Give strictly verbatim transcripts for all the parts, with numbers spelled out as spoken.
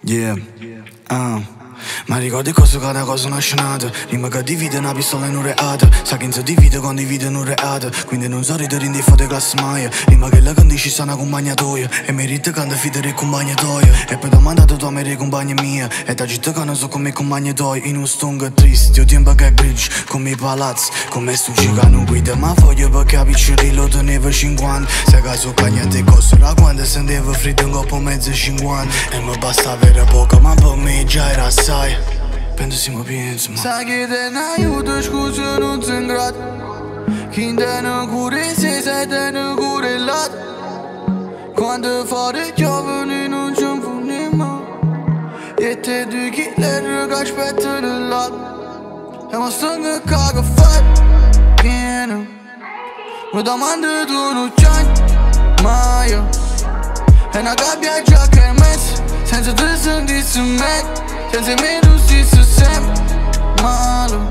Yeah, ah. Ma ricordi cosa cada cosa una scenata. Rima che divide una pistola in un reato. Sa che non si divide quando divide in un reato. Quindi non so ridere in dei foto classe mai. Rima che la canti ci sta una compagna tua. E merita che anda fidere il compagno tuo. E poi domandato tu a me le compagne mie. E da città che non so come i compagni tuoi. In un stongo triste, io tempo che è grigio. Come i palazzi, come sto gigano guida. Ma voglio perché a piccoli lo tenevo cinquanta. Se caso cagnate cose, la quando sendevo freddo in coppa mezzo cinquanta. E mi basta avere poco, ma per me già era assai. Penso si mi penso, ma sai che te ne aiuto, scusa non sei in grado. Chi te ne cura se sei te ne cura il lato. Quando fare giovani non ci funniamo. E te due killer che aspettano il lato. E ma stanno che fai pieno. Mi domando tu non c'hai mai. E una gabbia già che hai messo. Senza te sentissi me. Senza me tu stessi sempre male.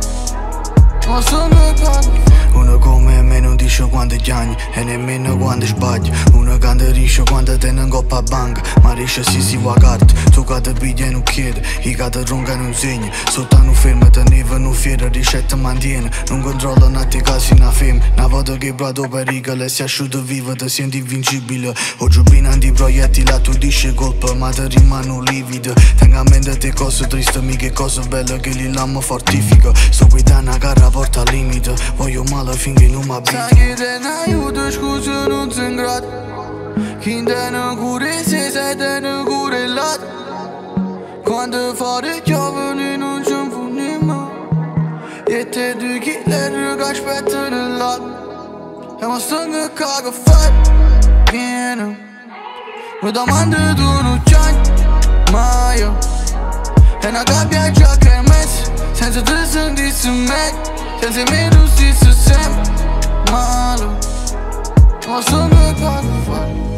Ma sono qua. Uno come me non dice quanti anni e nemmeno quando sbagli. Uno che riesce quando te ne coppa a banca. Ma riesce si si va carta. Tu che ti piglia non chiede. I che ti ronca non segna. Sotto non ferma te ne va non fiera. Ricetta mantiene. Non controlla nati casi una femmina. Una volta che prato pericolo. Si asciutto vivo ti senti invincibile. Oggi binanti proiettili a tu dici colpa. Ma ti rimane livido. Tenga a mente te cose tristi. Mica cose belle che li l'amo fortifica. Sto guidando una carra porta al limite. Voglio male finché non mi abito. Sai che te ne aiuto, scusa non sei in grado. Chi te ne cura se sei te ne cura il lato. Quando fare giovani non ci funniamo. E te due killer che aspettano il lato. E ma stanno che fai pieno. Mi domando tu non c'hai mai. E una gabbia già che hai messo. Senza te sentissi me. Senza me tu stessi sempre male. Ma sono qua.